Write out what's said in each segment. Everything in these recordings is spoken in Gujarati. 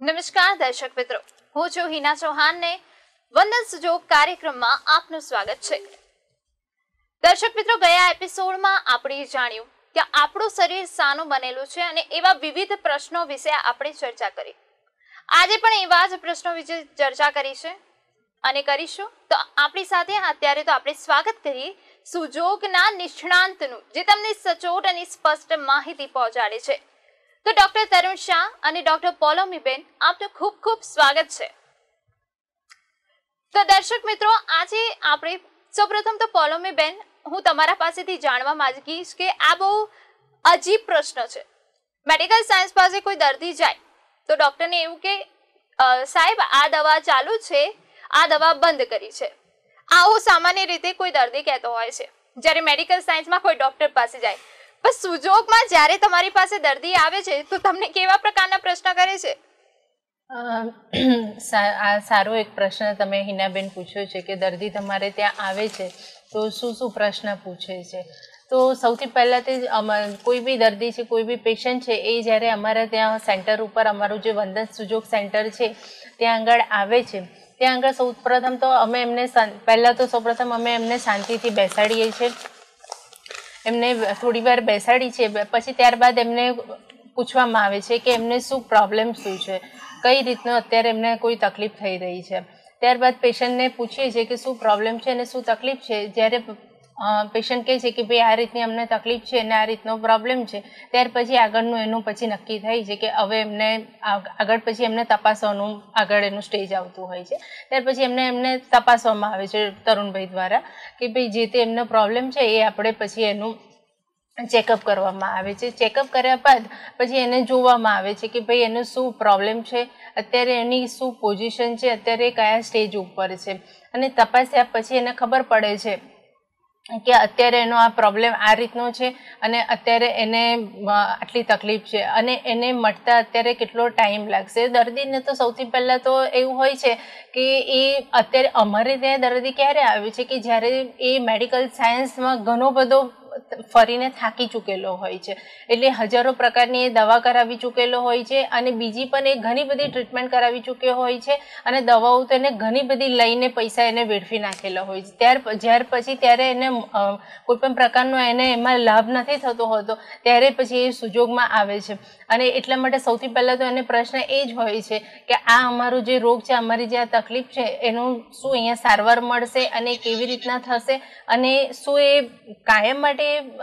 નમસ્કાર દર્શક મિત્રો, હું છું હિના ચૌહાણ ને વંદન સુજોગ કાર્યક્રમમાં આપનું સ્વાગત છે। દર્શક મિત્રો, ગયા એપિસોડમાં આપણે જાણ્યું કે આપણું શરીર શાનું બનેલું છે અને એવા વિવિધ પ્રશ્નો વિશે આપણે ચર્ચા કરી। આજે પણ એવા જ પ્રશ્નો વિશે ચર્ચા કરી છે અને કરીશું। તો આપણી સાથે અત્યારે તો આપણે સ્વાગત કરીએ સુજોગના નિષ્ણાંતનું, જે તમને સચોટ અને સ્પષ્ટ માહિતી પહોંચાડે છે। તો ડોક્ટર તરુણ શાહ અને ડોક્ટર પોલોમીબેન, આપનું ખૂબ ખૂબ સ્વાગત છે। તો દર્શક મિત્રો, આજે આપણે સૌપ્રથમ તો પોલોમીબેન, હું તમારા પાસેથી જાણવા માંગીશ કે આ બહુ અજીબ પ્રશ્ન છે। મેડિકલ સાયન્સ પાસે કોઈ દર્દી જાય તો ડોક્ટરને એવું કે સાહેબ આ દવા ચાલુ છે, આ દવા બંધ કરી છે, આવું સામાન્ય રીતે કોઈ દર્દી કહેતો હોય છે। જ્યારે મેડિકલ સાયન્સમાં કોઈ ડોક્ટર પાસે જાય, બસ સુજોગમાં જ્યારે તમારી પાસે દર્દી આવે છે તો તમને કેવા પ્રકારના પ્રશ્ન કરે છે? આ સારો એક પ્રશ્ન તમે હિનાબેન પૂછ્યો છે કે દર્દી તમારે ત્યાં આવે છે તો શું શું પ્રશ્ન પૂછે છે। તો સૌથી પહેલાં તે કોઈ બી દર્દી છે, કોઈ બી પેશન્ટ છે, એ જ્યારે અમારા ત્યાં સેન્ટર ઉપર, અમારું જે વંદન સુજોગ સેન્ટર છે ત્યાં આગળ આવે છે, ત્યાં આગળ સૌપ્રથમ તો અમે એમને સૌપ્રથમ અમે એમને શાંતિથી બેસાડીએ છીએ। એમને થોડી વાર બેસાડી છે, પછી ત્યારબાદ એમને પૂછવામાં આવે છે કે એમને શું પ્રોબ્લેમ શું છે, કઈ રીતનો અત્યારે એમને કોઈ તકલીફ થઈ રહી છે। ત્યારબાદ પેશન્ટને પૂછીએ છીએ કે શું પ્રોબ્લેમ છે અને શું તકલીફ છે। જ્યારે પેશન્ટ કહે છે કે ભાઈ આ રીતની અમને તકલીફ છે અને આ રીતનો પ્રોબ્લેમ છે, ત્યાર પછી આગળનું એનું પછી નક્કી થાય છે કે હવે એમને આગળ પછી એમને તપાસવાનું આગળ એનું સ્ટેજ આવતું હોય છે। ત્યાર પછી એમને તપાસવામાં આવે છે તરુણભાઈ દ્વારા કે ભાઈ જે તે એમનો પ્રોબ્લેમ છે એ આપણે પછી એનું ચેકઅપ કરવામાં આવે છે। ચેકઅપ કર્યા બાદ પછી એને જોવામાં આવે છે કે ભાઈ એને શું પ્રોબ્લેમ છે, અત્યારે એની શું પોઝિશન છે, અત્યારે કયા સ્ટેજ ઉપર છે, અને તપાસ્યા પછી એને ખબર પડે છે કે અત્યારે એનો આ પ્રોબ્લેમ આ રીતનો છે અને અત્યારે એને આટલી તકલીફ છે અને એને મટતા અત્યારે કેટલો ટાઈમ લાગશે। દર્દીને તો સૌથી પહેલાં તો એવું હોય છે કે એ અત્યારે અમારે ત્યાં દર્દી ક્યારે આવે છે કે જ્યારે એ મેડિકલ સાયન્સમાં ઘણો બધો ફરીને થાકી ચૂકેલો હોય છે, એટલે હજારો પ્રકારની એ દવા કરાવી ચૂકેલો હોય છે અને બીજી પણ એ ઘણી બધી ટ્રીટમેન્ટ કરાવી ચૂક્યો હોય છે અને દવાઓ તો એને ઘણી બધી લઈને પૈસા એને વેડફી નાખેલા હોય છે। ત્યારે એને કોઈ પણ પ્રકારનો એને એમાં લાભ નથી થતો હોતો, ત્યારે પછી એ સુજોગમાં આવે છે। અને એટલા માટે સૌથી પહેલાં તો એને પ્રશ્ન એ જ હોય છે કે આ અમારો જે રોગ છે, અમારી જે આ તકલીફ છે, એનું શું અહીંયા સારવાર મળશે અને કેવી રીતના થશે અને શું એ કાયમ માટે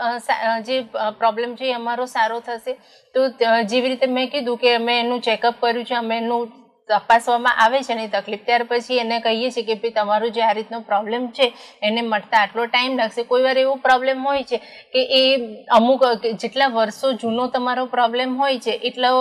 જે પ્રોબ્લેમ છે એ અમારો સારો થશે। તો જેવી રીતે મેં કીધું કે અમે એનું ચેકઅપ કર્યું છે, અમે એનું તપાસવામાં આવે છે એની તકલીફ, ત્યાર પછી એને કહીએ છીએ કે ભાઈ તમારો જે આ રીતનો પ્રોબ્લેમ છે એને મટતા આટલો ટાઈમ લાગશે। કોઈ વાર એવો પ્રોબ્લેમ હોય છે કે એ અમુક જેટલા વર્ષો જૂનો તમારો પ્રોબ્લેમ હોય છે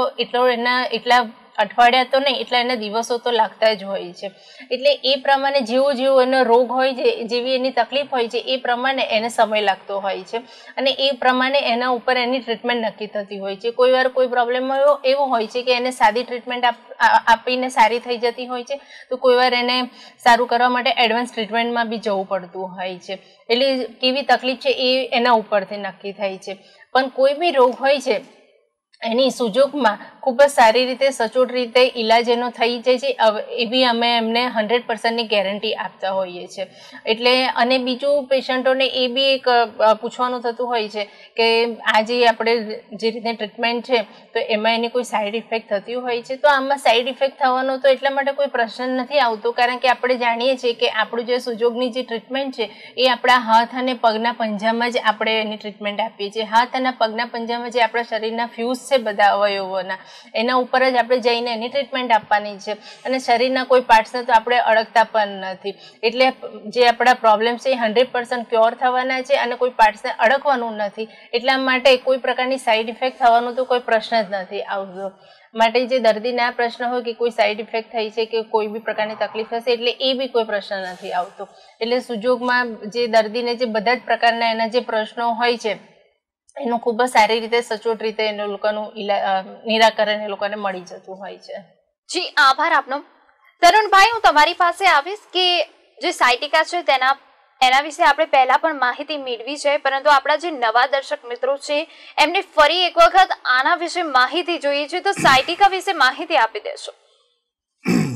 એટલા અઠવાડિયા તો નહીં, એટલા એના દિવસો તો લાગતા જ હોય છે। એટલે એ પ્રમાણે જેવો એનો રોગ હોય છે, જેવી એની તકલીફ હોય છે, એ પ્રમાણે એને સમય લાગતો હોય છે અને એ પ્રમાણે એના ઉપર એની ટ્રીટમેન્ટ નક્કી થતી હોય છે। કોઈ વાર કોઈ પ્રોબ્લેમ એવો હોય છે કે એને સાદી ટ્રીટમેન્ટ આપીને સારી થઈ જતી હોય છે, તો કોઈ વાર એને સારું કરવા માટે એડવાન્સ ટ્રીટમેન્ટમાં બી જવું પડતું હોય છે। એટલે કેવી તકલીફ છે એ એના ઉપરથી નક્કી થાય છે। પણ કોઈ બી રોગ હોય છે એની સુજોગમાં ખૂબ જ સારી રીતે સચોટ રીતે ઈલાજ એનો થઈ જાય છે, એવી અમે એમને 100%ની ગેરંટી આપતા હોઈએ છીએ। એટલે અને બીજું પેશન્ટોને એ બી એક પૂછવાનું થતું હોય છે કે આ જે આપણે જે રીતે ટ્રીટમેન્ટ છે તો એમાં એની કોઈ સાઈડ ઇફેક્ટ થતી હોય છે। તો આમાં સાઈડ ઇફેક્ટ થવાનો તો એટલા માટે કોઈ પ્રશ્ન નથી આવતો, કારણ કે આપણે જાણીએ છીએ કે આપણું જે સુજોગની જે ટ્રીટમેન્ટ છે એ આપણા હાથ અને પગના પંજામાં જ આપણે એની ટ્રીટમેન્ટ આપીએ છીએ। હાથ અને પગના પંજામાં જે આપણા શરીરના ફ્યુઝ છે બધા અવયવોના, એના ઉપર જ આપણે જઈને એની ટ્રીટમેન્ટ આપવાની છે અને શરીરના કોઈ પાર્ટ્સને તો આપણે અડકતા પણ નથી। એટલે જે આપણા પ્રોબ્લેમ છે એ 100% ક્યોર થવાના છે અને કોઈ પાર્ટ્સને અડકવાનું નથી। એટલા માટે કોઈ પ્રકારની સાઈડ ઇફેક્ટ થવાનો તો કોઈ પ્રશ્ન જ નથી આવતો। માટે જે દર્દીને આ પ્રશ્ન હોય કે કોઈ સાઈડ ઇફેક્ટ થઈ છે કે કોઈ બી પ્રકારની તકલીફ થશે, એટલે એ બી કોઈ પ્રશ્ન નથી આવતો। એટલે સુજોગમાં જે દર્દીને જે બધા જ પ્રકારના એના જે પ્રશ્નો હોય છે એનું ખૂબ જ સારી રીતે સચોટ રીતે એ લોકોનું નિરાકરણ એ લોકોને મળી જતું હોય છે। જી, આભાર આપનો। તરુણભાઈ, હું તમારી પાસે આવીશ કે જે સાયટિકા છે એના વિશે આપણે પહેલા પણ માહિતી મેળવી છે, પરંતુ આપણા જે નવા દર્શક મિત્રો છે એમને ફરી એક વખત આના વિશે માહિતી જોઈએ છે, તો સાયટિકા વિશે માહિતી આપી દેશો।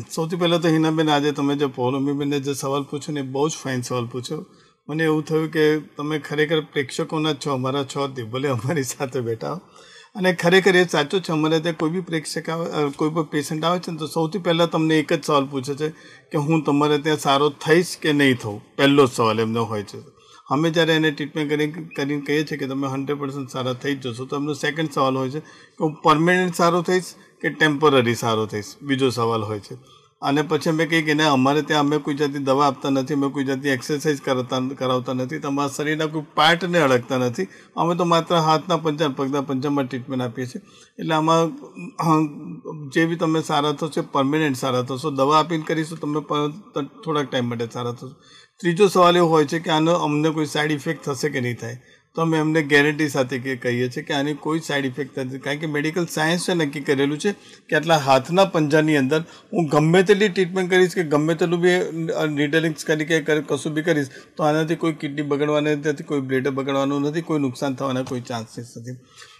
સૌથી પહેલાં તો હિનાબેન, આજે તમે જે પૌર્ણમીબેનને જે સવાલ પૂછ્યો ને એ બહુ જ ફાઇન સવાલ પૂછ્યો. મને એવું થયું કે તમે ખરેખર પ્રેક્ષકોના જ છો, અમારા છો જ, ભલે અમારી સાથે બેઠા હો. અને ખરેખર એ સાચું છે. અમારે ત્યાં કોઈ બી પ્રેક્ષક આવે, કોઈ પણ પેશન્ટ આવે છે ને તો સૌથી પહેલાં તમને એક જ સવાલ પૂછે છે કે હું તમારે ત્યાં સારો થઈશ કે નહીં થવું. પહેલો જ સવાલ એમનો હોય છે. અમે જ્યારે એને ટ્રીટમેન્ટ કરીને કહીએ છીએ કે તમે 100% સારા થઈ જ જશો, તો એમનો સેકન્ડ સવાલ હોય છે કે હું પરમેનન્ટ સારો થઈશ કે ટેમ્પરરી સારો થઈશ, બીજો સવાલ હોય છે. અને પછી અમે કહીએ કે ના, અમારે ત્યાં અમે કોઈ જાતની દવા આપતા નથી, અમે કોઈ જાતની એક્સરસાઇઝ કરાવતા નથી, તમારા શરીરના કોઈ પાર્ટને અડકતા નથી, અમે તો માત્ર હાથના પંજા, પગના પંજામાં ટ્રીટમેન્ટ આપીએ છીએ. એટલે આમાં જે બી તમે સારા થશો, પરમેનન્ટ સારા થશો. દવા આપીને કરીશું તમે થોડાક ટાઈમ માટે સારા થશો. ત્રીજો સવાલ એવો હોય છે કે આનો અમને કોઈ સાઇડ ઇફેક્ટ થશે કે નહીં થાય. તો અમે એમને ગેરંટી સાથે કહીએ છીએ કે આની કોઈ સાઇડ ઇફેક્ટ નથી, કારણ કે મેડિકલ સાયન્સે નક્કી કરેલું છે કે આટલા હાથના પંજાની અંદર હું ગમે તેટલી ટ્રીટમેન્ટ કરીશ કે ગમે તેટલું બી નિડલિંગ્સ કરી કે કશું બી કરીશ તો આનાથી કોઈ કિડની બગડવાની નથી, કોઈ બ્લેડ બગડવાનું નથી, કોઈ નુકસાન થવાના કોઈ ચાન્સીસ નથી.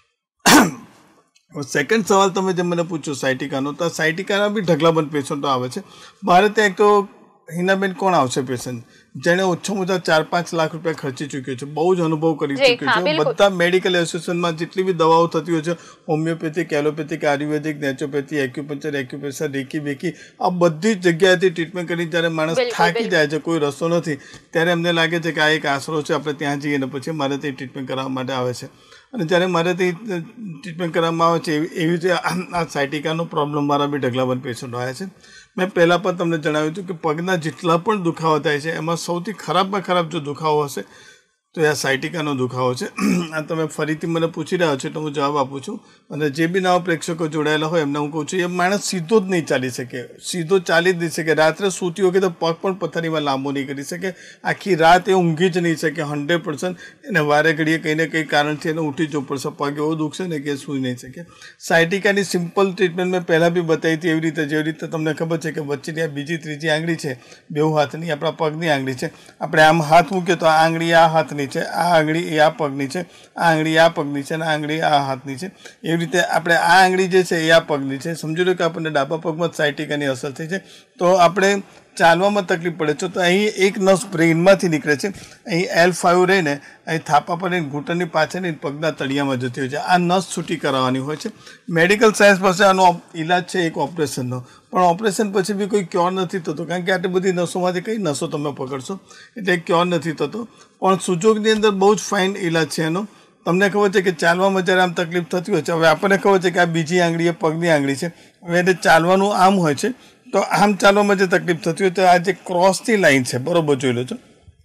સેકન્ડ સવાલ તમે જે મને પૂછ્યો સાયટિકાનો, તો સાયટિકાના બી ઢગલાબંધ પેશન્ટો આવે છે. મારે ત્યાં એક તો હિનાબેન કોણ આવશે પેશન્ટ જેણે ઓછામાં ઓછા 4-5 લાખ રૂપિયા ખર્ચી ચૂક્યો છે, બહુ જ અનુભવ કરી ચૂક્યો છે. બધા મેડિકલ એસોસિએશનમાં જેટલી બી દવાઓ થતી હોય છે, homeopathic, allopathic, Ayurvedic, naturopathy, acupuncture, acupressure, reiki બેકી, આ બધી જ જગ્યાએથી ટ્રીટમેન્ટ કરી જ્યારે માણસ થાકી જાય છે, કોઈ રસ્તો નથી, ત્યારે એમને લાગે છે કે આ એક આશરો છે, આપણે ત્યાં જઈએ ને પછી મારે તે ટ્રીટમેન્ટ કરવા માટે આવે છે. અને જ્યારે મારે તે ટ્રીટમેન્ટ કરવામાં આવે છે એવી રીતે આ સાયટિકાનો પ્રોબ્લેમ મારા બી ઢગલાબંધ પેશન્ટો આવ્યા છે. મેં પહેલાં પણ તમને જણાવ્યું હતું કે પગના જેટલા પણ દુખાવો થાય છે એમાં સૌથી ખરાબમાં ખરાબ જો દુખાવો હશે તો એ આ સાયટિકાનો દુખાવો છે. આ તમે ફરીથી મને પૂછી રહ્યા છો એટલે હું જવાબ આપું છું. અને જે બી નવા પ્રેક્ષકો જોડાયેલા હોય એમને હું કહું છું, એ માણસ સીધો જ નહીં ચાલી શકે, સીધો ચાલી જ નહીં શકે. રાત્રે સૂતી વખતે પગ પણ પથારીમાં લાંબો નહીં કરી શકે, આખી રાત એ ઊંઘી જ નહીં શકે 100%. એને વારે ઘડીએ કંઈ ને કંઈ કારણથી એને ઉઠી જવું પડશે, પગ એવો દુખશે ને કે સૂઈ નહીં શકે. સાયટિકાની સિમ્પલ ટ્રીટમેન્ટ મેં પહેલાં બી બતાવી હતી એવી રીતે, જેવી રીતે તમને ખબર છે કે વચ્ચેની આ બીજી ત્રીજી આંગળી છે, બેઉ હાથની, આપણા પગની આંગળી છે. આપણે આમ હાથ મૂકીએ તો આ આંગળી આ હાથની છે, આ આંગળી એ આ પગની છે, આ આંગળી આ પગની છે અને આ આંગળી આ હાથની છે. એવી રીતે આપણે આ આંગળી જે છે એ આ પગની છે. સમજી લો કે આપણને ડાબા પગમાં સાયટિકાની અસર થઈ છે, તો આપણે ચાલવામાં તકલીફ પડે છે. તો અહીં એક નસ બ્રેઇનમાંથી નીકળે છે, અહીં L5 રહીને અહીં થાપા પર ઘૂંટણની પાછળની પગના તળિયામાં જતી હોય છે. આ નસ છૂટી કરાવવાની હોય છે. મેડિકલ સાયન્સ પાસે આનો ઈલાજ છે એક ઓપરેશનનો, પણ ઓપરેશન પછી બી કોઈ ક્યોર નથી થતો, કારણ કે આટલી બધી નસોમાંથી કઈ નસો તમે પકડશો, એટલે ક્યોર નથી થતો. પણ સુજોગની અંદર બહુ જ ફાઇન ઈલાજ છે એનો. તમને ખબર છે કે ચાલવામાં જ્યારે આમ તકલીફ થતી હોય છે, હવે આપણને ખબર છે કે આ બીજી આંગળી એ પગની આંગળી છે, હવે એને ચાલવાનું આમ હોય છે, તો આમ ચાલવામાં જે તકલીફ થતી હોય તો આ જે ક્રોસની લાઈન છે, બરોબર જોઈ લો છો,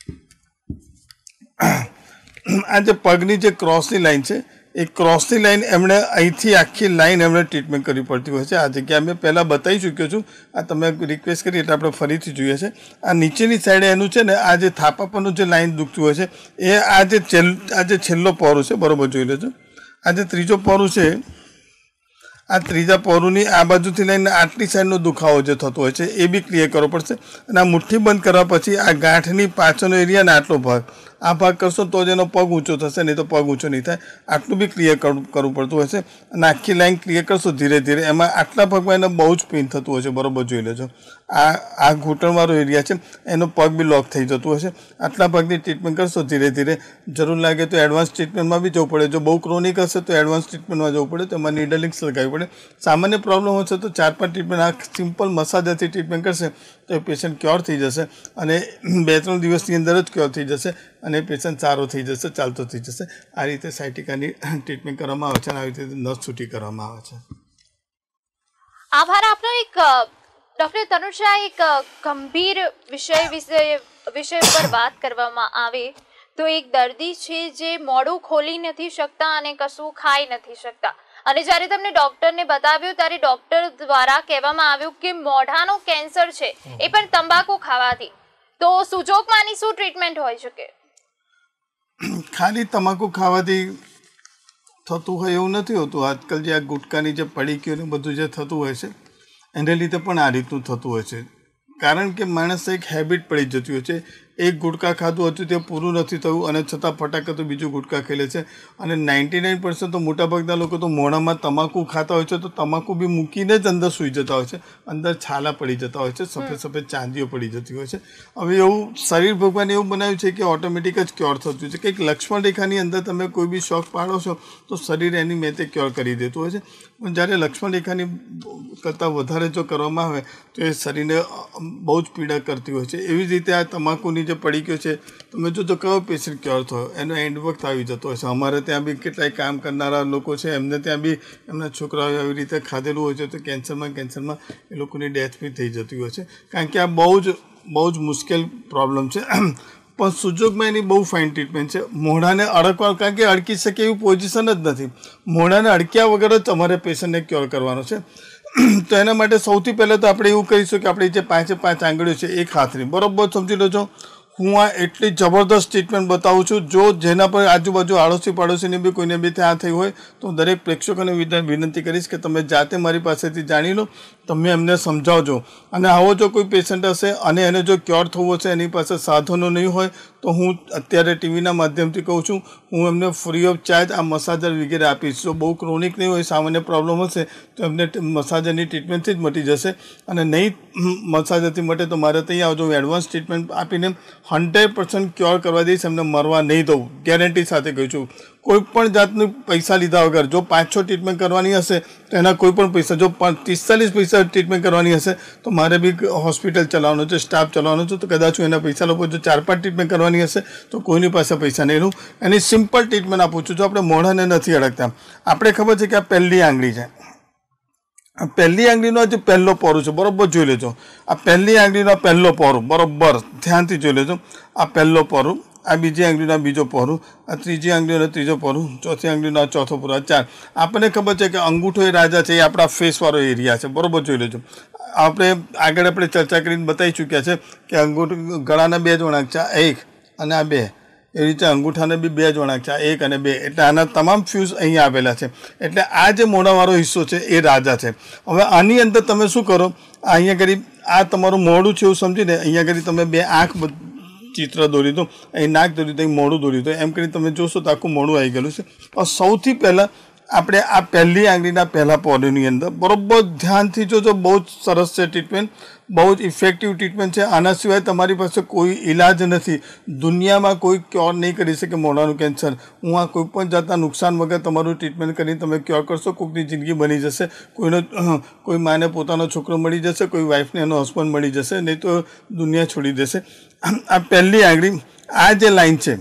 આ જે પગની જે ક્રોસની લાઈન છે એ ક્રોસની લાઈન એમણે અહીંથી આખી લાઈન એમણે ટ્રીટમેન્ટ કરવી પડતી હોય છે. આ જગ્યા મેં પહેલાં બતાવી ચૂક્યો છું, આ તમે રિક્વેસ્ટ કરી એટલે આપણે ફરીથી જોઈએ છે. આ નીચેની સાઈડે એનું છે ને, આ જે થાપા પરનું જે લાઈન દુખતું હોય છે એ આ જે છેલ્લો પહોરું છે, બરોબર જોઈ લેજો, આ જે ત્રીજો પહોરું છે, આ ત્રીજા પહોરુંની આ બાજુથી લઈને આટલી સાઈડનો દુખાવો જે થતો હોય છે એ બી ક્લિયર કરવો પડશે. અને આ મુઠ્ઠી બંધ કરવા પછી આ ગાંઠની પાછળનો એરિયા ને આટલો ભાગ, આ ભાગ કરશો તો જ એનો પગ ઊંચો થશે, નહીં તો પગ ઊંચો નહીં થાય. આટલું બી ક્લિયર કરવું પડતું હોય છે. અને આખી લાઈન ક્લિયર કરશો ધીરે ધીરે, એમાં આટલા ભાગમાં એને બહુ જ પેઇન થતું હોય છે, બરોબર જોઈ લેજો. આ ઘૂંટણવાળો એરિયા છે એનો પગ બી લોક થઈ જતું હોય છે. આટલા ભાગની ટ્રીટમેન્ટ કરશો ધીરે ધીરે, જરૂર લાગે તો એડવાન્સ ટ્રીટમેન્ટમાં બી જવું પડે. જો બહુ ક્રોનિક હશે તો એડવાન્સ ટ્રીટમેન્ટમાં જવું પડે, તો એમાં નીડલિંગ્સ લગાવવી પડે. સામાન્ય પ્રોબ્લેમ હશે તો 4-5 ટ્રીટમેન્ટ, આ સિમ્પલ મસાજથી ટ્રીટમેન્ટ કરશે તો એ પેશન્ટ ક્યોર થઈ જશે, અને 2-3 દિવસની અંદર જ ક્યોર થઈ જશે અને પેશન્ટ સારો થઈ જશે, ચાલતો થઈ જશે. આ રીતે સાયટિકાની ટ્રીટમેન્ટ કરવામાં આવે છે અને આવી રીતે નસ છૂટી કરવામાં આવે છે. આભાર આપનો. એક ડોક્ટર તનુજા, એક ગંભીર વિષય પર વાત કરવામાં આવે તો એક દર્દી છે જે મોઢું ખોલી નથી શકતા અને કશું ખાઈ નથી શકતા, અને જ્યારે તમને ડોક્ટરને બતાવ્યું ત્યારે ડોક્ટર દ્વારા કહેવામાં આવ્યું કે મોઢાનો કેન્સર છે એ પણ તંબાકુ ખાવાથી. તો સુજોગમાંની શું ટ્રીટમેન્ટ હોઈ શકે? ખાલી તમાકુ ખાવાથી થતું હોય એવું નથી હોતું. આજકાલ જે આ ગુટકાની જે પડીકીઓને બધું જે થતું હોય છે એને લીધે પણ આ રીતનું થતું હોય છે, કારણ કે માણસ એક હેબિટ પડી જતી હોય છે. એક ગુટકા ખાધું હતું તે પૂરું નથી થયું અને છતાં ફટાકે તો બીજું ગુટકા ખાઈ લે છે. અને 99% તો મોટાભાગના લોકો તો મોઢામાં તમાકુ ખાતા હોય છે તો તમાકુ બી મૂકીને જ અંદર સૂઈ જતા હોય છે, અંદર છાલા પડી જતા હોય છે, સફેદ સફેદ ચાંદીઓ પડી જતી હોય છે. હવે એવું શરીર ભગવાને એવું બનાવ્યું છે કે ઓટોમેટિક જ ક્યોર થતું છે. કંઈક લક્ષ્મણ રેખાની અંદર તમે કોઈ બી શોખ પાડો છો તો શરીર એની મેતે ક્યોર કરી દેતું હોય છે. પણ જ્યારે લક્ષ્મણ રેખાની કરતાં વધારે જો કરવામાં આવે તો એ શરીરને બહુ જ પીડા કરતી હોય છે. એવી જ રીતે આ તમાકુની જે પડીકીઓ છે તમે જો કયો પેશન્ટ ક્યોર થયો એનો એન્ડ વખત આવી જતો હોય છે. અમારે ત્યાં બી કેટલાય કામ કરનારા લોકો છે એમને ત્યાં બી એમના છોકરાઓ આવી રીતે ખાધેલું હોય છે તો કેન્સરમાં એ લોકોની ડેથ બી થઈ જતી હોય છે. કારણ કે આ બહુ જ મુશ્કેલ પ્રોબ્લેમ છે. પણ સુજોગમાં એની બહુ ફાઇન ટ્રીટમેન્ટ છે. મોઢાને અડકવા, કારણ કે અડકી શકે એવી પોઝિશન જ નથી. મોઢાને અડક્યા વગર જ તમારે પેશન્ટને ક્યોર કરવાનો છે. તો એના માટે સૌથી પહેલાં તો આપણે એવું કહીશું કે આપણી જે 5 આંગળીઓ છે એક હાથની બરાબર સમજી લો છો. હું આ એટલી જબરદસ્ત ટ્રીટમેન્ટ બતાવું છું. જો જેના પર આજુબાજુ આડોશી પાડોશીને બી કોઈને બી ત્યાં થઈ હોય તો દરેક પ્રેક્ષકોને વિનંતી કરીશ કે તમે જાતે મારી પાસેથી જાણી લો, તમે એમને સમજાવજો. અને આવો જો કોઈ પેશન્ટ હશે અને એને જો ક્યોર થવું હશે, એની પાસે સાધનો નહીં હોય તો હું અત્યારે ટીવીના માધ્યમથી કહું છું, હું એમને ફ્રી ઓફ ચાર્જ આ મસાજર વગેરે આપીશ. જો બહુ ક્રોનિક નહીં હોય, સામાન્ય પ્રોબ્લેમ હશે તો એમને મસાજરની ટ્રીટમેન્ટથી જ મટી જશે. અને નહીં મસાજરથી મટે તો મારે ત્યાં આવજો. હું એડવાન્સ ટ્રીટમેન્ટ આપીને 100% ક્યોર કરવા દઈશ. એમને મરવા નહીં દઉં, ગેરંટી સાથે કહું છું. કોઈ પણ જાતનું પૈસા લીધા વગર જો 5-6 ટ્રીટમેન્ટ કરવાની હશે તો એના કોઈ પણ પૈસા, જો 30-40 પૈસા ટ્રીટમેન્ટ કરવાની હશે તો મારે બી હોસ્પિટલ ચલાવવાનો છે, સ્ટાફ ચલાવવાનો છે, તો કદાચ હું એના પૈસા લોકો. જો 4-5 ટ્રીટમેન્ટ કરવાની હશે તો કોઈની પાસે પૈસા નહીં લઉં. એની સિમ્પલ ટ્રીટમેન્ટ આપું છું. જો આપણે મોઢાને નથી અડકતા, આપણે ખબર છે કે આ પહેલી આંગળી છે, આ પહેલી આંગળીનો જે પહેલો પોરું છે બરાબર જોઈ લેજો. આ પહેલી આંગળીનો પહેલો પોરું બરાબર ધ્યાનથી જોઈ લેજો. આ પહેલો પોરું, આ બીજી આંગળીનો બીજો પોરું, આ ત્રીજી આંગળીનો ત્રીજો પોરું, ચોથી આંગળીનો ચોથો પોરું, આ 4. આપણને ખબર છે કે અંગૂઠો એ રાજા છે, એ આપણા ફેસવાળો એરિયા છે બરાબર જોઈ લેજો. આપણે ચર્ચા કરીને બતાવી ચૂક્યા છે કે અંગૂઠો ગળાના 2 જ વળાંક છે, 1 અને આ 2. એ રીતે અંગૂઠાને બી 2 જ વળાંક છે, 1 અને 2. એટલે આના તમામ ફ્યુઝ અહીંયા આવેલા છે. એટલે આ જે મોઢાવાળો હિસ્સો છે એ રાજા છે. હવે આની અંદર તમે શું કરો, અહીંયા કરી આ તમારું મોઢું છે એવું સમજીને અહીંયા કરી તમે 2 આંખ ચિત્ર દોરી દો, અહીં નાક દોરી દો, અહીં મોઢું દોરી દો. એમ કરીને તમે જોશો તો આખું મોઢું આવી ગયેલું છે. સૌથી પહેલાં આપણે આ પહેલી આંગળીના પહેલા પોરની અંદર બરોબર ધ્યાનથી જોજો. બહુ જ સરસ છે ટ્રીટમેન્ટ, બહુ જ ઇફેક્ટિવ ટ્રીટમેન્ટ છે. આના સિવાય તમારી પાસે કોઈ ઈલાજ નથી. દુનિયામાં કોઈ ક્યોર નહીં કરી શકે મોઢાનું કેન્સર. હું આ કોઈ પણ જાતના નુકસાન વગર તમારું ટ્રીટમેન્ટ કરીને તમે ક્યોર કરશો. કોઈકની જિંદગી બની જશે, કોઈ માને પોતાનો છોકરો મળી જશે, કોઈ વાઈફને એનો હસબન્ડ મળી જશે, નહીં તો દુનિયા છોડી દેશે. આ પહેલી આંગળી, આ જે લાઈન છે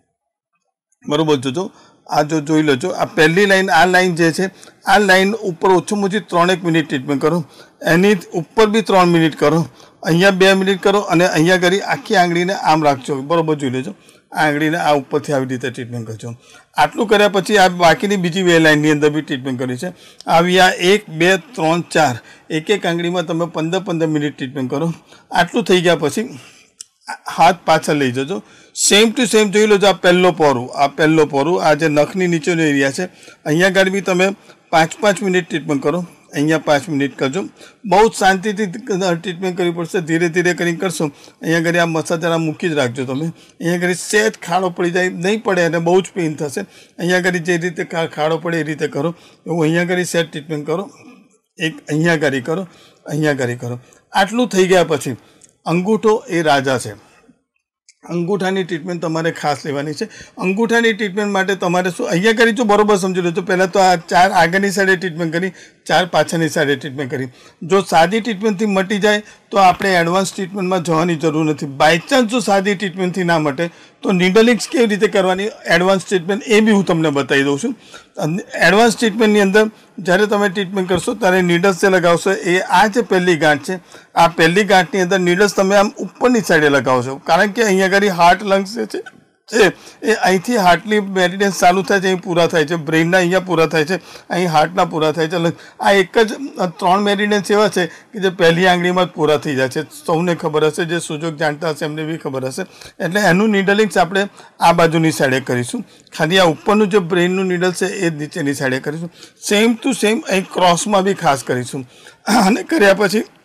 બરાબર જોજો, આ જો જોઈ લેજો. આ પહેલી લાઈન, આ લાઈન જે છે, આ લાઈન ઉપર ઓછામાં ઓછી 3-1 મિનિટ ટ્રીટમેન્ટ કરો. એની ઉપર બી 3 મિનિટ કરો. અહીંયા 2 મિનિટ કરો અને અહીંયા કરી આખી આંગળીને આમ રાખજો બરાબર જોઈ લેજો. આ આંગળીને આ ઉપરથી આવી રીતે ટ્રીટમેન્ટ કરજો. આટલું કર્યા પછી આ બાકીની બીજી 2 લાઈનની અંદર બી ટ્રીટમેન્ટ કરી છે. આવી આ 1, 2, 3, 4 એક આંગળીમાં તમે 15-15 મિનિટ ટ્રીટમેન્ટ કરો. આટલું થઈ ગયા પછી હાથ પાછળ લઈ જજો. સેમ ટુ સેમ જોઈ લો. આ પહેલો પોરું, આ જે નખની નીચેનો એરિયા છે, અહીંયા આગળ બી તમે 5-5 મિનિટ ટ્રીટમેન્ટ કરો. અહીંયા 5 મિનિટ કરજો. બહુ જ શાંતિથી ટ્રીટમેન્ટ કરવી પડશે. ધીરે ધીરે કરીને કરશો. અહીંયા આગળ આ મસાજર મૂકી જ રાખજો તમે. અહીંયા આગળ સહેજ ખાડો પડી જાય, નહીં પડે અને બહુ જ પેઇન થશે. અહીંયા આગળ જે રીતે ખાડો પડે એ રીતે કરો. એવું અહીંયા આગળ સહેજ ટ્રીટમેન્ટ કરો. એક અહીંયા આગળ કરો, અહીંયા આગળ કરો. આટલું થઈ ગયા પછી અંગૂઠો એ રાજા છે. અંગૂઠાની ટ્રીટમેન્ટ તમારે ખાસ લેવાની છે. અંગૂઠાની ટ્રીટમેન્ટ માટે તમારે શું અહીંયા કરી જો બરોબર સમજી લો. તો પહેલાં તો આ 4 આગળની સાઈડે ટ્રીટમેન્ટ કરી, 4 પાછળની સાઈડે ટ્રીટમેન્ટ કરી. જો સાદી ટ્રીટમેન્ટથી મટી જાય તો આપણે એડવાન્સ ટ્રીટમેન્ટમાં જવાની જરૂર નથી. બાયચાન્સ જો સાદી ટ્રીટમેન્ટથી ના મટે તો નીડલિંગ્સ કેવી રીતે કરવાની, એડવાન્સ ટ્રીટમેન્ટ એ બી હું તમને બતાવી દઉં છું. એડવાન્સ ટ્રીટમેન્ટની અંદર જ્યારે તમે ટ્રીટમેન્ટ કરશો ત્યારે નીડલ્સ જે લગાવશો એ આ જે પહેલી ગાંઠ છે, આ પહેલી ગાંઠની અંદર નીડલ્સ તમે આમ ઉપરની સાઈડે લગાવશો. કારણ કે અહીંયા આગળ હાર્ટ લંગ્સ છે એ અહીંથી હાર્ટની મેરિડિયન્સ ચાલુ થાય છે, અહીં પૂરા થાય છે. બ્રેઇનના અહીંયા પૂરા થાય છે, અહીં હાર્ટના પૂરા થાય છે. આ એક જ 3 મેરિડિયન્સ એવા છે કે જે પહેલી આંગળીમાં જ પૂરા થઈ જાય છે. સૌને ખબર હશે, જે સુજોગ જાણતા હશે એમને બી ખબર હશે. એટલે એનું નીડલિંગ્સ આપણે આ બાજુની સાઈડે કરીશું. ખાલી આ ઉપરનું જે બ્રેઇનનું નીડલ છે એ નીચેની સાઈડે કરીશું. સેમ ટુ સેમ અહીં ક્રોસમાં બી ખાસ કરીશું. અને કર્યા પછી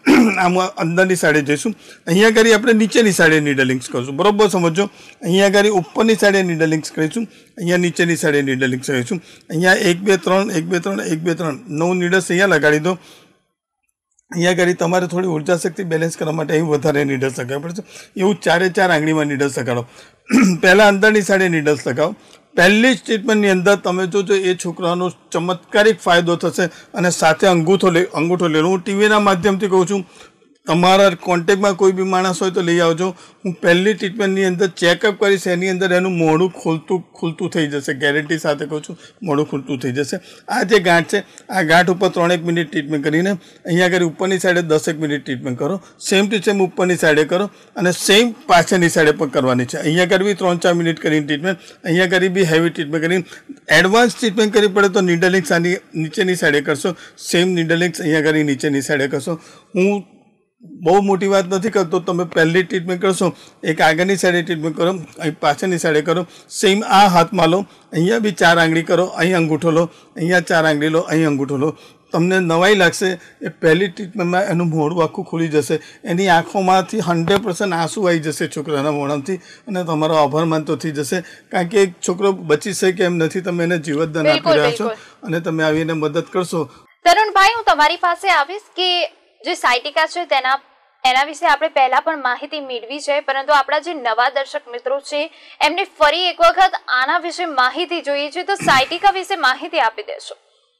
આમ અંદરની સાઈડે જઈશું. અહીંયા આગળ આપણે નીચેની સાઈડે નીડલિંગ્સ કરીશું. બરોબર સમજો. અહીંયા આગળ ઉપરની સાઈડે નીડલિંગ્સ કરીશું, અહીંયા નીચેની સાઈડે નીડલિંગ્સ કરીશું. અહીંયા 1 2 3 1 2 3 1 2 3 9 નીડલ્સ અહીંયા લગાડી દો. અહીંયા આગળ તમારે થોડી ઉર્જા શક્તિ બેલેન્સ કરવા માટે અહીં વધારે નીડલ્સ લગાવવા પડશે. એવું 4 આંગળીમાં નીડલ્સ લગાડો. પહેલાં અંદરની સાઈડે નીડલ્સ લગાવો. પહેલી જ ટ્રીટમેન્ટની અંદર તમે જોજો એ છોકરાનો ચમત્કારિક ફાયદો થશે. અને સાથે અંગૂઠો લેવાનો. હું ટીવીના માધ્યમથી કહું છું, તમારા કોન્ટેક્ટમાં કોઈ બી માણસ હોય તો લઈ આવજો. હું પહેલી ટ્રીટમેન્ટની અંદર ચેકઅપ કરીશ, એની અંદર એનું મોઢું ખુલતું થઈ જશે. ગેરંટી સાથે કહું છું, મોઢું ખુલતું થઈ જશે. આ જે ગાંઠ છે, આ ગાંઠ ઉપર 3-1 મિનિટ ટ્રીટમેન્ટ કરીને અહીંયા આગળ ઉપરની સાઈડે 10-1 મિનિટ ટ્રીટમેન્ટ કરો. સેમ ટુ સેમ ઉપરની સાઈડે કરો અને સેમ પાછળની સાઈડે પણ કરવાની છે. અહીંયા આગળ બી 3-4 મિનિટ કરીને ટ્રીટમેન્ટ, અહીંયા આગળ બી હેવી ટ્રીટમેન્ટ કરીને એડવાન્સ ટ્રીટમેન્ટ કરવી પડે તો નીડલિંગ્સ આની નીચેની સાઈડે કરશો. સેમ નીડલિંગ્સ અહીંયા આગળ નીચેની સાઈડે કરશો. હું બહુ મોટી વાત નથી કરતો. તમે પહેલી ટ્રીટમેન્ટ કરશો, એક આગળની સાઈડે ટ્રીટમેન્ટ કરો, અહીં પાછળની સાઈડે કરો. સેમ આ હાથમાં લો, અહીંયા બી 4 આંગળી કરો, અહીં અંગૂઠો લો, અહીંયા 4 આંગળી લો, અહીં અંગૂઠો લો. તમને નવાઈ લાગશે. એ પહેલી ટ્રીટમેન્ટમાં એનું મોઢું આખું ખુલી જશે. એની આંખોમાંથી 100% આંસુ આવી જશે છોકરાના મોઢામાંથી, અને તમારો આભાર માનતો થઈ જશે. કારણ કે એક છોકરો બચી શકે એમ નથી. તમે એને જીવતદાન આપી રહ્યા છો અને તમે આવીને મદદ કરશો. તરુણભાઈ, હું તમારી પાસે આવીશ કે જે સાયટિકા છે એના વિશે આપણે પહેલા પણ માહિતી મેળવી છે, પરંતુ આપણા જે નવા દર્શક મિત્રો છે એમને ફરી એક વખત આના વિશે માહિતી જોઈએ છે, તો સાયટિકા વિશે માહિતી આપી દેશો.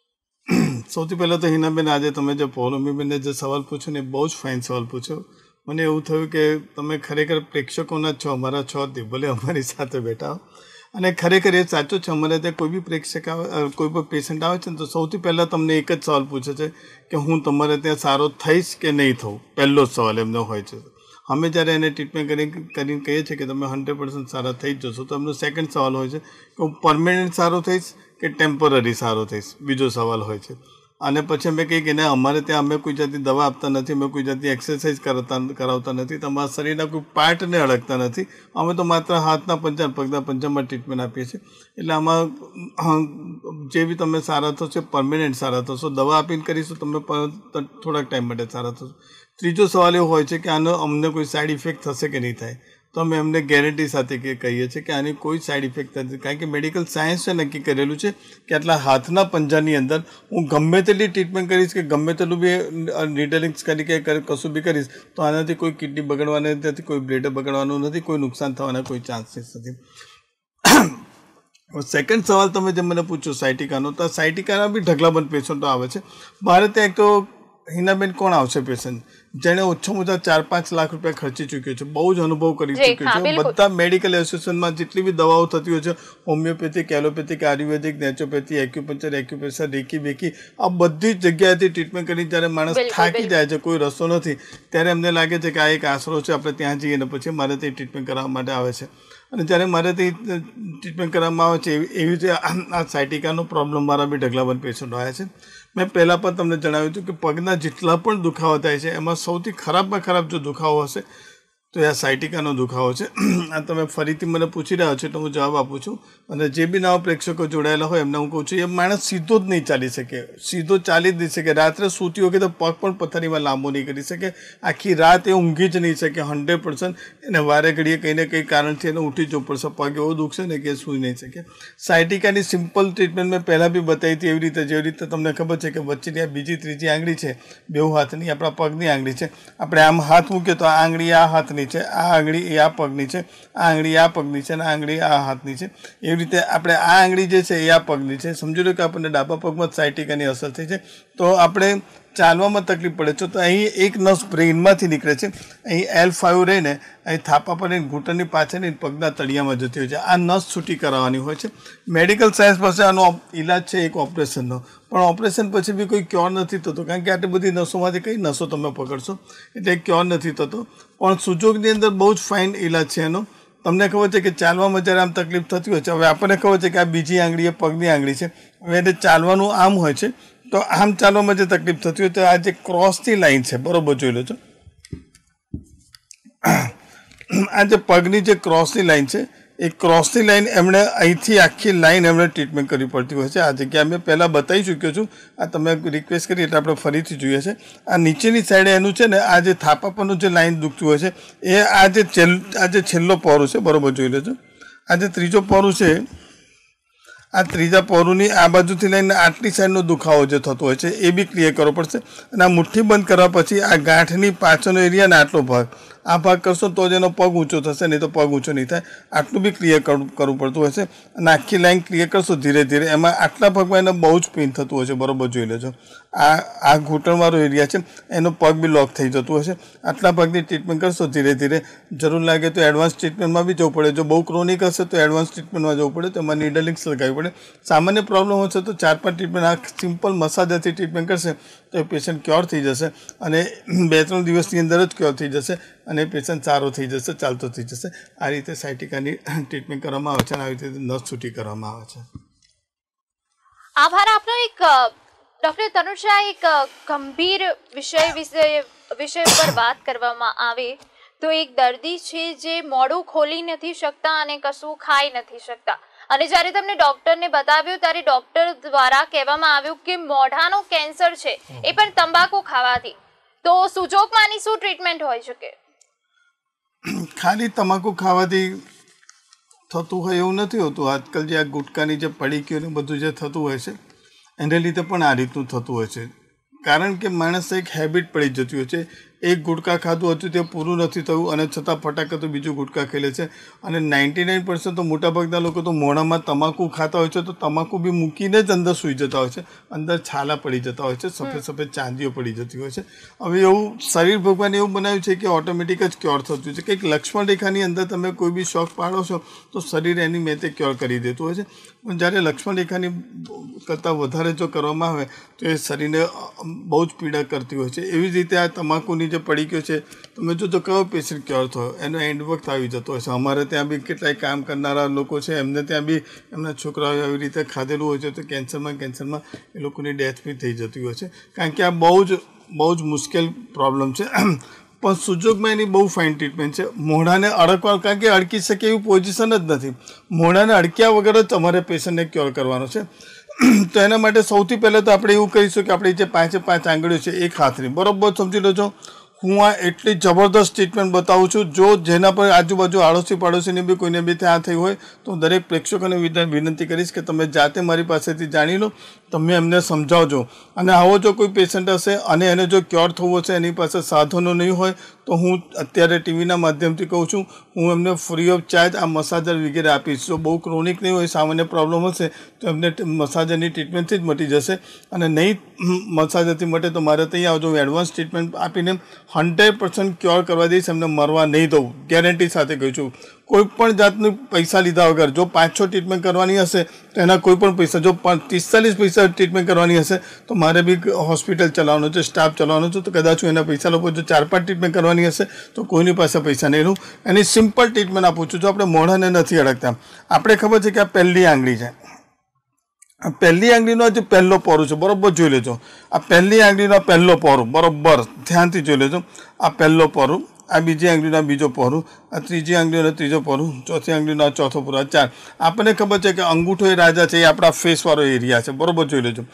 સૌથી પહેલાં તો હિનાબેન, આજે તમે જે પૌલમીબેનને જે સવાલ પૂછ્યો ને, બહુ જ ફાઇન સવાલ પૂછ્યો. મને એવું થયું કે તમે ખરેખર પ્રેક્ષકોના જ છો, અમારા છો જ, ભલે અમારી સાથે બેઠા હો. અને ખરેખર એ સાચું છે. અમારે ત્યાં કોઈ બી પ્રેક્ષક આવે, કોઈ પણ પેશન્ટ આવે છે ને, તો સૌથી પહેલાં તમને એક જ સવાલ પૂછે છે કે હું તમારે ત્યાં સારો થઈશ કે નહીં થવું. પહેલો જ સવાલ એમનો હોય છે. અમે જ્યારે એને ટ્રીટમેન્ટ કરીને કહીએ છીએ કે તમે 100% સારા થઈ જ જશો, તો એમનો સેકન્ડ સવાલ હોય છે કે હું પરમેનન્ટ સારો થઈશ કે ટેમ્પરરી સારો થઈશ, બીજો સવાલ હોય છે. અને પછી અમે કહીએ કે અમારે ત્યાં અમે કોઈ જાતની દવા આપતા નથી, અમે કોઈ જાતની એક્સરસાઇઝ કરાવતા નથી, તમારા શરીરના કોઈ પાર્ટને અડકતા નથી. અમે તો માત્ર હાથના પંજા, પગના પંજામાં ટ્રીટમેન્ટ આપીએ છીએ. એટલે આમાં જે બી તમે સારા થશો, પરમેનન્ટ સારા થશો. દવા આપીને કરીશું તમે થોડાક ટાઈમ માટે સારા થશો. ત્રીજો સવાલ એવો હોય છે કે આનો અમને કોઈ સાઈડ ઇફેક્ટ થશે કે નહીં થાય. તો અમે એમને ગેરંટી સાથે કહીએ છીએ કે આની કોઈ સાઈડ ઇફેક્ટ નથી. કારણ કે મેડિકલ સાયન્સે નક્કી કરેલું છે કે આટલા હાથના પંજાની અંદર હું ગમે તેટલી ટ્રીટમેન્ટ કરીશ કે ગમે તેટલું બી નીડલિંગ્સ કરી કે કશું બી કરીશ, તો આનાથી કોઈ કિડની બગડવાની નથી, કોઈ બ્લડ બગડવાનું નથી, કોઈ નુકસાન થવાના કોઈ ચાન્સીસ નથી. સેકન્ડ સવાલ તમે જે મને પૂછ્યો સાયટિકાનો, તો સાયટિકાના બી ઢગલાબંધ પેશન્ટો આવે છે. મારે ત્યાં એક તો હિનાબેન કોણ આવશે પેશન્ટ જેણે ઓછામાં ઓછા 4-5 લાખ રૂપિયા ખર્ચી ચૂક્યો છે, બહુ જ અનુભવ કરી ચૂક્યો છે. બધા મેડિકલ એસોસિએશનમાં જેટલી બી દવાઓ થતી હોય છે, homeopathic, allopathic, Ayurvedic, naturopathy, acupressure, reiki બેકી, આ બધી જ જગ્યાએથી ટ્રીટમેન્ટ કરી જ્યારે માણસ થાકી જાય છે, કોઈ રસ્તો નથી, ત્યારે એમને લાગે છે કે આ એક આશરો છે, આપણે ત્યાં જઈએ ને પછી મારે તે ટ્રીટમેન્ટ કરવા માટે આવે છે. અને જ્યારે મારે તે ટ્રીટમેન્ટ કરવામાં આવે છે, એવી રીતે આ સાયટિકાનો પ્રોબ્લેમ મારા બી ઢગલાબંધ પેશન્ટો આવ્યા છે. મેં પહેલાં પણ તમને જણાવ્યું હતું કે પગના જેટલા પણ દુખાવા થાય છે, એમાં સૌથી ખરાબમાં ખરાબ જો દુખાવો હશે તો એ આ સાયટિકાનો દુખાવો છે. આ તમે ફરીથી મને પૂછી રહ્યા છો તો હું જવાબ આપું છું. અને જે બી નવા પ્રેક્ષકો જોડાયેલા હોય એમને હું કહું છું, એ માણસ સીધો જ નહીં ચાલી શકે, સીધો ચાલી જ નહીં શકે. રાત્રે સૂતી વખતે પગ પણ પથારીમાં લાંબો નહીં કરી શકે, આખી રાત એ ઊંઘી જ નહીં શકે 100%. એને વારે ઘડીએ કંઈ ને કંઈ કારણથી એને ઉઠી જવું પડશે, પગ એવો દુખશે ને કે સૂઈ નહીં શકે. સાયટિકાની સિમ્પલ ટ્રીટમેન્ટ મેં પહેલાં બી બતાવી હતી, એવી રીતે જેવી રીતે તમને ખબર છે કે વચ્ચેની આ બીજી ત્રીજી આંગળી છે, બેઉ હાથની, આપણા પગની આંગળી છે. આપણે આમ હાથ મૂકીએ તો આ આંગળી આ હાથની છે, આ આંગળી એ આ પગની છે, આ આંગળી આ પગની છે, અને આ આંગળી આ હાથની છે. એવી રીતે આપણે આ આંગળી જે છે એ આ પગની છે. સમજી લો કે આપણને ડાબા પગમાં સાયટિકાની અસર થઈ છે, તો આપણે ચાલવામાં તકલીફ પડે છે. તો અહીં એક નસ બ્રેઇનમાંથી નીકળે છે, અહીં L5 રહીને અહીં થાપા પર ઘૂંટણની પાછળની પગના તળિયામાં જતી હોય છે. આ નસ છૂટી કરાવવાની હોય છે. મેડિકલ સાયન્સ પાસે આનો ઈલાજ છે એક ઓપરેશનનો, પણ ઓપરેશન પછી બી કોઈ ક્યોર નથી થતો, કારણ કે આટલી બધી નસોમાંથી કઈ નસો તમે પકડશો, એટલે ક્યોર નથી થતો. પણ સુજોગની અંદર બહુ જ ફાઇન ઈલાજ છે એનો. તમને ખબર છે કે ચાલવામાં જ્યારે આમ તકલીફ થતી હોય છે, હવે આપણને ખબર છે કે આ બીજી આંગળી એ પગની આંગળી છે, હવે એને ચાલવાનું આમ હોય છે, તો આમ ચાલવામાં જે તકલીફ થતી હોય તો આ જે ક્રોસની લાઈન છે, બરોબર જોઈ લો છો, આ જે પગની જે ક્રોસની લાઈન છે, એ ક્રોસની લાઈન એમણે અહીંથી આખી લાઈન એમણે ટ્રીટમેન્ટ કરવી પડતી હોય છે. આ જગ્યા મેં પહેલાં બતાવી ચૂક્યો છું. આ તમે રિક્વેસ્ટ કરી એટલે આપણે ફરીથી જોઈએ છે. આ નીચેની સાઈડે એનું છે ને આ જે થાપા પરનું જે લાઈન દુખતું હોય છે એ આ જે છેલ્લો પહોરું છે, બરાબર જોઈ લેજો. આ જે ત્રીજો પહોરું છે, આ ત્રીજા પહોરુંની આ બાજુથી લઈને આટલી સાઈડનો દુખાવો જે થતો હોય છે એ બી ક્લિયર કરવો પડશે. અને આ મુઠ્ઠી બંધ કરવા પછી આ ગાંઠની પાછળનો એરિયા ને આટલો ભાગ, આ ભાગ કરશો તો જ એનો પગ ઊંચો થશે, નહીં તો પગ ઊંચો નહીં થાય. આટલું બી ક્લિયર કરવું પડતું હોય છે. અને આખી લાઈન ક્લિયર કરશો ધીરે ધીરે, એમાં આટલા ભાગમાં એને બહુ જ પેઇન થતું હોય છે, બરાબર જોઈ લેજો. આ ઘૂંટણવાળો એરિયા છે એનો પગ બી લોક થઈ જતું હોય છે. આટલા ભાગની ટ્રીટમેન્ટ કરશો ધીરે ધીરે. જરૂર લાગે તો એડવાન્સ ટ્રીટમેન્ટમાં બી જવું પડે. જો બહુ ક્રોનિક હશે તો એડવાન્સ ટ્રીટમેન્ટમાં જવું પડે, તો એમાં નીડલિંગ્સ લગાવવી પડે. સામાન્ય પ્રોબ્લેમ હશે તો 4-5 ટ્રીટમેન્ટ આ સિમ્પલ મસાજથી ટ્રીટમેન્ટ કરશે તો એ પેશન્ટ ક્યોર થઈ જશે અને 2-3 દિવસની અંદર જ ક્યોર થઈ જશે અને પેશન્ટ સારો થઈ જશે, ચાલતો થઈ જશે. આ રીતે સાયટિકાની ટ્રીટમેન્ટ કરવામાં આવે છે અને આવી રીતે નસ છૂટી કરવામાં આવે છે. આભાર આપનો. એક ડૉક્ટર તનુષા, એક ગંભીર વિષય પર વાત કરવામાં આવે તો એક દર્દી છે જે મોઢું ખોલી નથી શકતા અને કશું ખાઈ નથી શકતા, અને જ્યારે તમને ડોક્ટરને બતાવ્યું ત્યારે ડોક્ટર દ્વારા કહેવામાં આવ્યું કે મોઢાનો કેન્સર છે એ પણ તંબાકુ ખાવાથી. તો સુજોગમાંની શું ટ્રીટમેન્ટ હોઈ શકે? ખાલી તમાકુ ખાવાથી થતું હોય એવું નથી હોતું. આજકાલ જે આ ગુટકાની જે પડીકીઓ ને બધું જે થતું હોય છે એને લીધે પણ આ રીતનું થતું હોય છે. કારણ કે માણસ એક હેબિટ પડી જતી હોય છે. એક ગુટકા ખાધું હતું તે પૂરું નથી થયું અને છતાં ફટાકે તો બીજું ગુટકા ખાઈ લે છે. અને 99% તો મોટાભાગના લોકો તો મોઢામાં તમાકુ ખાતા હોય છે તો તમાકુ બી મૂકીને જ અંદર સૂઈ જતા હોય છે, અંદર છાલા પડી જતા હોય છે, સફેદ સફેદ ચાંદીઓ પડી જતી હોય છે. હવે એવું શરીર ભગવાને એવું બનાવ્યું છે કે ઓટોમેટિક જ ક્યોર થતું હોય છે. કંઈક લક્ષ્મણ રેખાની અંદર તમે કોઈ બી શોખ પાડો છો તો શરીર એની મેતે ક્યોર કરી દેતું હોય છે. પણ જ્યારે લક્ષ્મણ રેખાની કરતાં વધારે જો કરવામાં આવે તો એ શરીરને બહુ જ પીડા કરતી હોય છે. એવી જ રીતે આ તમાકુની જે પડી ગયો છે તમે જો કયો પેશન્ટ ક્યોર થયો એનો એન્ડ વખત આવી જતો હોય છે. અમારે ત્યાં બી કેટલાય કામ કરનારા લોકો છે એમને ત્યાં બી એમના છોકરાઓ આવી રીતે ખાધેલું હોય છે તો કેન્સરમાં એ લોકોની ડેથ બી થઈ જતી હોય છે. કારણ કે આ બહુ જ મુશ્કેલ પ્રોબ્લેમ છે. પણ સુજોગમાં એની બહુ ફાઇન ટ્રીટમેન્ટ છે. મોઢાને અડકવા, કારણ કે અડકી શકે એવી પોઝિશન જ નથી. મોઢાને અડક્યા વગર જ તમારે પેશન્ટને ક્યોર કરવાનો છે. તો એના માટે સૌથી પહેલાં તો આપણે એવું કહીશું કે આપણી જે 5 આંગળીઓ છે એ ખાતરી બરાબર સમજી લો છો. હું આ એટલી જબરદસ્ત ટ્રીટમેન્ટ બતાવું છું. જો જેના પર આજુબાજુ આડોશી પાડોશીને બી કોઈને બી ત્યાં થયું હોય તો દરેક પ્રેક્ષકોને વિનંતી કરીશ કે તમે જાતે મારી પાસેથી જાણી લો, તમે એમને સમજાવજો. અને આવો જો કોઈ પેશન્ટ હશે અને એને જો ક્યોર થવું હશે, એની પાસે સાધનો નહીં હોય તો હું અત્યારે ટીવીના માધ્યમથી કહું છું, હું એમને ફ્રી ઓફ ચાર્જ આ મસાજર વગેરે આપીશ. જો બહુ ક્રોનિક નહીં હોય, સામાન્ય પ્રોબ્લેમ હશે તો એમને મસાજરની ટ્રીટમેન્ટથી જ મટી જશે. અને નહીં મસાજરથી મટે તો મારે ત્યાં આવજો. હું એડવાન્સ ટ્રીટમેન્ટ આપીને 100% ક્યોર કરવા દઈશ. એમને મરવા નહીં દઉં, ગેરંટી સાથે કહું છું. કોઈ પણ જાતનું પૈસા લીધા વગર જો 5-6 ટ્રીટમેન્ટ કરવાની હશે તો એના કોઈ પણ પૈસા, જો 30-40 પૈસા ટ્રીટમેન્ટ કરવાની હશે તો મારે બી હોસ્પિટલ ચલાવવાનો છે, સ્ટાફ ચલાવવાનો છે, તો કદાચ હું એના પૈસા લોકો. જો 4-5 ટ્રીટમેન્ટ કરવાની હશે તો કોઈની પાસે પૈસા નહીં લઉં. એની સિમ્પલ ટ્રીટમેન્ટ આપું છું. જો આપણે મોઢાને નથી અડકતા, આપણે ખબર છે કે આ પહેલી આંગળી છે, આ પહેલી આંગળીનો જે પહેલો પોરું છે, બરાબર જોઈ લેજો. આ પહેલી આંગળીનો પહેલો પોરું બરાબર ધ્યાનથી જોઈ લેજો. આ પહેલો પોરું, આ બીજી આંગળીનો બીજો પહોરું, આ ત્રીજી આંગળીનો ત્રીજો પહોરું, ચોથી આંગળીનો ચોથો પહોરું, આ 4. આપણને ખબર છે કે અંગૂઠો એ રાજા છે, એ આપણા ફેસવાળો એરિયા છે, બરાબર જોઈ લેજો.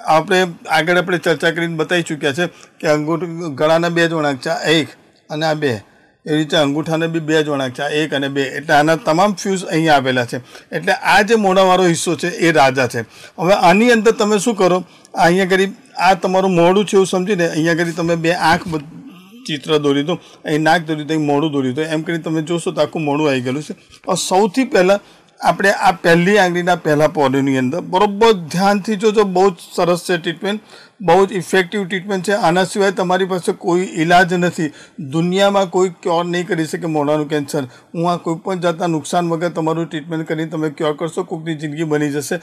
આપણે ચર્ચા કરીને બતાવી ચૂક્યા છે કે અંગૂઠો ગળાના 2 જ વળાંક છે, 1 અને આ 2. એવી રીતે અંગૂઠાને બી 2 જ વળાંક છે, 1 અને 2. એટલે આના તમામ ફ્યુઝ અહીંયા આવેલા છે. એટલે આ જે મોઢાવાળો હિસ્સો છે એ રાજા છે. હવે આની અંદર તમે શું કરો, અહીંયા કરી આ તમારું મોઢું છે એવું સમજીને અહીંયા કરી તમે 2 આંખ ચિત્ર દોરી દો, અહીં નાક દોરી દો, અહીં મોઢું દોરી દો. એમ કરીને તમે જોશો તો આખું મોઢું આવી ગયેલું છે. સૌથી પહેલાં આપણે આ પહેલી આંગળીના પહેલા પોરની અંદર બરોબર ધ્યાનથી જોજો. બહુ જ સરસ છે ટ્રીટમેન્ટ, બહુ જ ઇફેક્ટિવ ટ્રીટમેન્ટ છે. આના સિવાય તમારી પાસે કોઈ ઈલાજ નથી. દુનિયામાં કોઈ ક્યોર નહીં કરી શકે મોઢાનું કેન્સર. હું આ કોઈ પણ જાતના નુકસાન વગર તમારું ટ્રીટમેન્ટ કરીને તમે ક્યોર કરશો. કોઈકની જિંદગી બની જશે,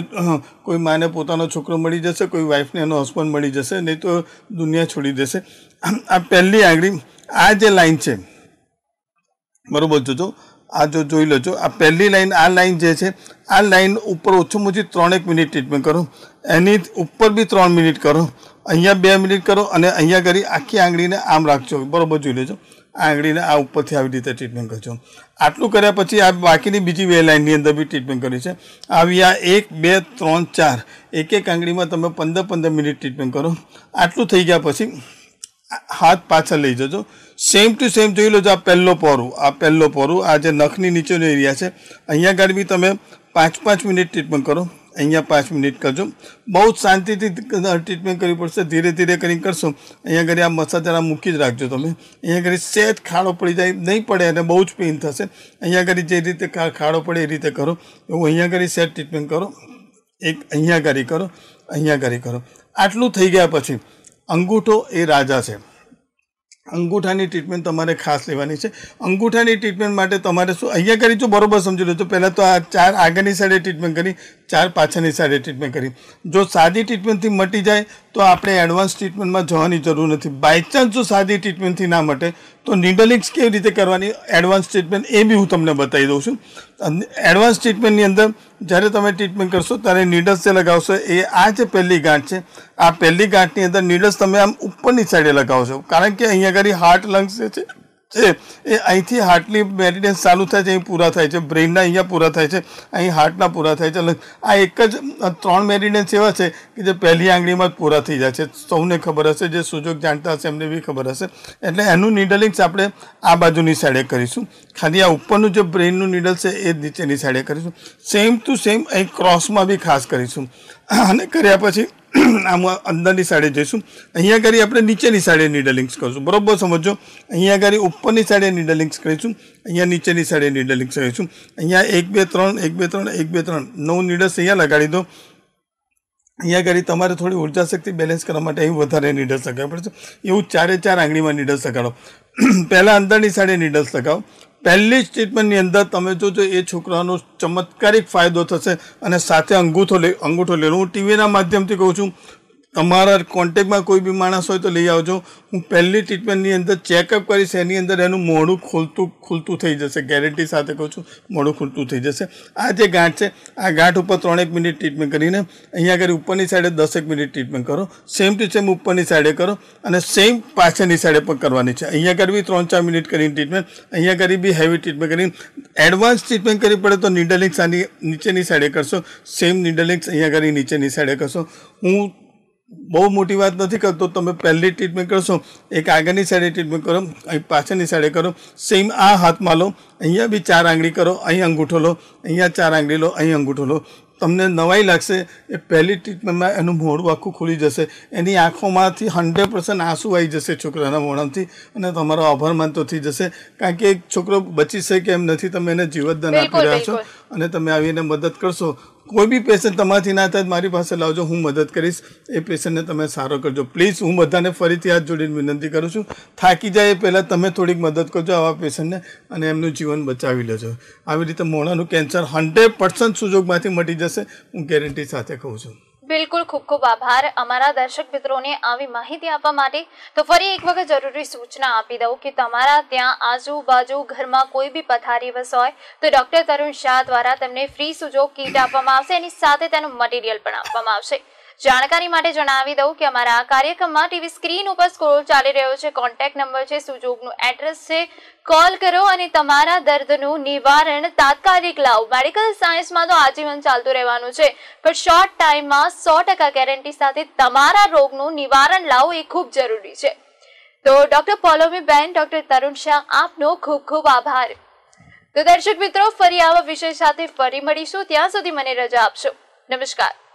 કોઈ માને પોતાનો છોકરો મળી જશે, કોઈ વાઈફને એનો હસબન્ડ મળી જશે, નહીં તો દુનિયા છોડી દેશે. આ પહેલી આંગળી, આ જે લાઈન છે બરાબર જોજો, આ જો જોઈ લેજો. આ પહેલી લાઈન, આ લાઈન જે છે, આ લાઈન ઉપર ઓછામાં ઓછી 3-1 મિનિટ ટ્રીટમેન્ટ કરો. એની ઉપર બી 3 મિનિટ કરો. અહીંયા 2 મિનિટ કરો અને અહીંયા કરી આખી આંગળીને આમ રાખજો, બરાબર જોઈ લેજો. આંગળીને આ ઉપરથી આવી રીતે ટ્રીટમેન્ટ કરજો. આટલું કર્યા પછી આ બાકીની બીજી 2 લાઇનની અંદર બી ટ્રીટમેન્ટ કરી છે. આવી આ 1 2 3 4 એક આંગળીમાં તમે 15 મિનિટ ટ્રીટમેન્ટ કરો. આટલું થઈ ગયા પછી હાથ પાછળ લઈ જજો. સેમ ટુ સેમ જોઈ લો. આ પહેલો પોરું આ જે નખની નીચેનો એરિયા છે અહીંયા આગળ બી તમે 5 મિનિટ ટ્રીટમેન્ટ કરો. અહીંયા 5 મિનિટ કરજો. બહુ જ શાંતિથી ટ્રીટમેન્ટ કરવી પડશે. ધીરે ધીરે કરીને કરશો. અહીંયા આગળ આ મસાજ જરા મૂકી જ રાખજો તમે. અહીંયા આગળ સેજ ખાડો પડી જાય નહીં પડે અને બહુ જ પેઇન થશે. અહીંયા આગળ જે રીતે ખાડો પડે એ રીતે કરો. એવું અહીંયા આગળ સેજ ટ્રીટમેન્ટ કરો. એક અહીંયા આગળ કરો, અહીંયા આગળ કરો. આટલું થઈ ગયા પછી અંગૂઠો એ રાજા છે. અંગૂઠાની ટ્રીટમેન્ટ તમારે ખાસ લેવાની છે. અંગૂઠાની ટ્રીટમેન્ટ માટે તમારે શું અહીંયા કરી જો બરોબર સમજી લો. તો પહેલાં તો આ 4 આગળની સાઈડે ટ્રીટમેન્ટ કરી, 4 પાછળની સાઈડે ટ્રીટમેન્ટ કરી. જો સાદી ટ્રીટમેન્ટથી મટી જાય તો આપણે એડવાન્સ ટ્રીટમેન્ટમાં જવાની જરૂર નથી. બાયચાન્સ જો સાદી ટ્રીટમેન્ટથી ના મટે તો નીડલિંગ્સ કેવી રીતે કરવાની એડવાન્સ ટ્રીટમેન્ટ એ બી હું તમને બતાવી દઉં છું. એડવાન્સ ટ્રીટમેન્ટની અંદર જ્યારે તમે ટ્રીટમેન્ટ કરશો ત્યારે નીડલ્સ જે લગાવશો એ આ જે પહેલી ગાંઠ છે આ પહેલી ગાંઠની અંદર નીડલ્સ તમે આમ ઉપરની સાઈડે લગાવશો. કારણ કે અહીંયા આગળ હાર્ટ લંગ્સ જે છે એ અહીંથી હાર્ટની મેરિડિયન્સ ચાલુ થાય છે, અહીં પૂરા થાય છે. બ્રેઇનના અહીંયા પૂરા થાય છે, અહીં હાર્ટના પૂરા થાય છે. આ એક જ 3 મેરિડિયન્સ એવા છે કે જે પહેલી આંગળીમાં જ પૂરા થઈ જાય છે. સૌને ખબર હશે, જે સુજોગ જાણતા હશે એમને બી ખબર હશે. એટલે એનું નીડલિંગ્સ આપણે આ બાજુની સાઈડે કરીશું. ખાલી આ ઉપરનું જે બ્રેઇનનું નીડલ છે એ નીચેની સાઈડે કરીશું. સેમ ટુ સેમ અહીં ક્રોસમાં બી ખાસ કરીશું. અને કર્યા પછી આમ અંદરની સાઈડે જઈશું. અહીંયા આગળ આપણે નીચેની સાઈડે નીડલિંગ્સ કરીશું. બરોબર સમજો. અહીંયા આગળ ઉપરની સાઈડે નીડલિંગ્સ કરીશું, અહીંયા નીચેની સાઈડે નીડલિંગ્સ કરીશું. અહીંયા 1 2 3 1 2 3 1 2 3 9 નીડલ્સ અહીંયા લગાડી દો. અહીંયા આગળ તમારે થોડી ઉર્જા શક્તિ બેલેન્સ કરવા માટે અહીં વધારે નીડલ્સ લગાવવા પડશે. એવું 4 આંગળીમાં નીડલ્સ લગાડો. પહેલાં અંદરની સાઈડે નીડલ્સ લગાવો. પહેલી જ ટ્રીટમેન્ટની અંદર તમે જોજો એ છોકરાનો ચમત્કારિક ફાયદો થશે. અને સાથે અંગૂઠો લેવાનો. હું ટીવીના માધ્યમથી કહું છું, તમારા કોન્ટેક્ટમાં કોઈ બી માણસ હોય તો લઈ આવજો. હું પહેલી ટ્રીટમેન્ટની અંદર ચેકઅપ કરીશ, એની અંદર એનું મોઢું ખુલતું થઈ જશે. ગેરંટી સાથે કહું છું, મોઢું ખુલતું થઈ જશે. આ જે ગાંઠ છે આ ગાંઠ ઉપર 3 મિનિટ ટ્રીટમેન્ટ કરીને અહીંયા આગળ ઉપરની સાઈડે 10 મિનિટ ટ્રીટમેન્ટ કરો. સેમ ટુ સેમ ઉપરની સાઈડે કરો અને સેમ પાછળની સાઈડે પણ કરવાની છે. અહીંયા આગળ બી 3-4 મિનિટ કરીને ટ્રીટમેન્ટ, અહીંયા આગળ બી હેવી ટ્રીટમેન્ટ કરીને એડવાન્સ ટ્રીટમેન્ટ કરવી પડે તો નીડલિંગ્સ આની નીચેની સાઈડે કરશો. સેમ નીડલિંગ્સ અહીંયા આગળ નીચેની સાઈડે કરશો. હું બહુ મોટી વાત નથી કરતો. તમે પહેલી ટ્રીટમેન્ટ કરશો, એક આગળની સાઈડે ટ્રીટમેન્ટ કરો, અહીં પાછળની સાઈડે કરો. સેમ આ હાથમાં લો, અહીંયા બી 4 આંગળી કરો, અહીં અંગૂઠો લો, અહીંયા 4 આંગળી લો, અહીં અંગૂઠો લો. તમને નવાઈ લાગશે. એ પહેલી ટ્રીટમેન્ટમાં એનું મોઢું આખું ખુલી જશે. એની આંખોમાંથી 100% આંસુ આવી જશે છોકરાના મોઢામાંથી અને તમારો આભાર માનતો થઈ જશે. કારણ કે એક છોકરો બચી શકે એમ નથી. તમે એને જીવતદાન આપી રહ્યા છો અને તમે આવીને મદદ કરશો. કોઈ બી પેશન્ટ તમારાથી ના થાય મારી પાસે લાવજો, હું મદદ કરીશ. એ પેશન્ટને તમે સારો કરજો પ્લીઝ. હું બધાને ફરીથી હાથ જોડીને વિનંતી કરું છું, થાકી જાય એ પહેલાં તમે થોડીક મદદ કરજો આવા પેશન્ટને અને એમનું જીવન બચાવી લેજો. આવી રીતે મોઢાનું કેન્સર 100% સુજોગમાંથી મટી જશે, હું ગેરંટી સાથે કહું છું. બિલકુલ, ખૂબ ખૂબ આભાર અમારા દર્શક મિત્રોને આવી માહિતી આપવા માટે. તો ફરી એક વખત જરૂરી સૂચના આપી દઉં કે તમારા ત્યાં આજુબાજુ ઘરમાં કોઈ બી પથારીવશ હોય તો ડોક્ટર તરુણ શાહ દ્વારા તેમને ફ્રી સુજોગ કીટ આપવામાં આવશે. એની સાથે તેનું મટીરિયલ પણ આપવામાં આવશે. જાણકારી માટે જણાવી દઉં કે અમારા આ કાર્યક્રમમાં ટીવી સ્ક્રીન ઉપર સ્ક્રોલ ચાલી રહ્યો છે, કોન્ટેક્ટ નંબર છે, સુજોગનું એડ્રેસ છે. કોલ કરો અને તમારા દર્દનું નિવારણ તાત્કાલિક લાવો. મેડિકલ સાયન્સમાં તો આજીવન ચાલતું રહેવાનું છે, પણ શોર્ટ ટાઈમમાં 100% ગેરંટી સાથે તમારા રોગનું નિવારણ લાવવું એ ખૂબ જરૂરી છે. તો ડોક્ટર પોલોમી બેન, ડોક્ટર તરુણ શાહ, આપનો ખૂબ ખૂબ આભાર. તો દર્શક મિત્રો, ફરી આવા વિષય સાથે ફરી મળીશું. ત્યાં સુધી મને રજા આપશો. નમસ્કાર.